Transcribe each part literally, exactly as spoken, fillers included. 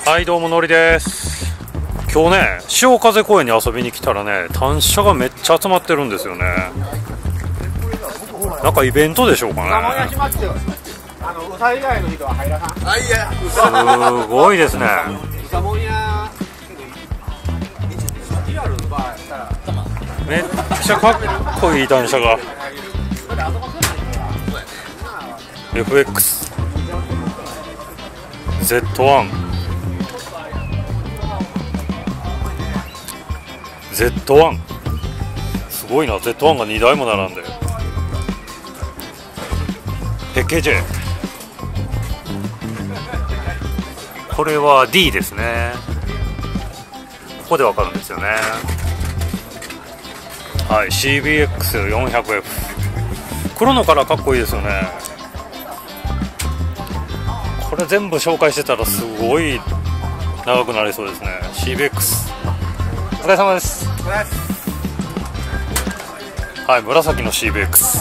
はいどうものりです。今日ね潮風公園に遊びに来たらね単車がめっちゃ集まってるんですよね。なんかイベントでしょうかね。すごいですね。めっちゃかっこいい単車が エフエックス ゼットワン ゼットワン すごいな。 ゼットワン がにだいも並んでペケジェ、これは ディー ですね。ここでわかるんですよね。はい シービーエックスよんひゃくエフ 黒のカラーかっこいいですよね。これ全部紹介してたらすごい長くなりそうですね。 シービーエックス お疲れ様です。はい紫の シービーエックス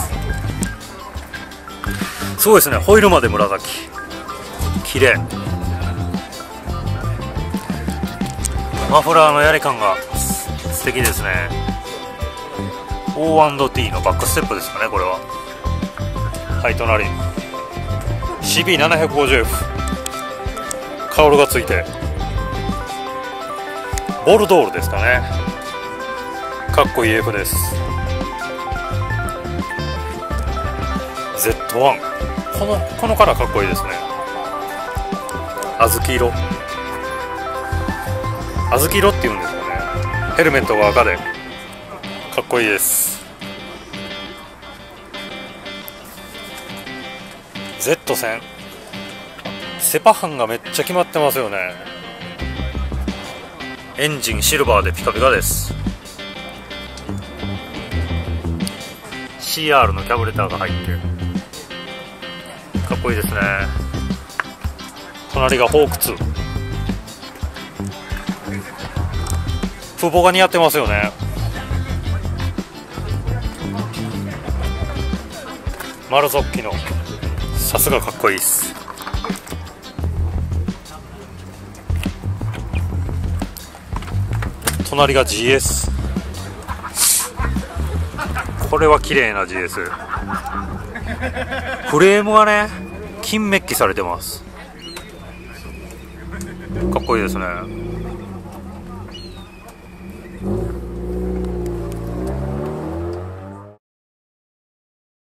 すごいですね。ホイールまで紫、綺麗。マフラーのやり感が素敵ですね。 オーアンドティー のバックステップですかねこれは。はい隣 シービーななひゃくごじゅうエフ カウルがついてボルドールですかね。かっこいい F です。 ゼットワン このこのカラーかっこいいですね。小豆色小豆色っていうんですかね。ヘルメットが赤でかっこいいです。 ゼットせん セパハンがめっちゃ決まってますよね。エンジンシルバーでピカピカです。 シーアール のキャブレターが入ってかっこいいですね。隣がホークツー、風貌が似合ってますよね。丸ゾッキのさすがかっこいいです。隣が ジーエス、 これは綺麗な ジーエス。 フレームはね金メッキされてます。かっこいいですね。